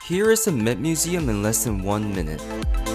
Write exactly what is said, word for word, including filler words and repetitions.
Here is a Met Museum in less than one minute.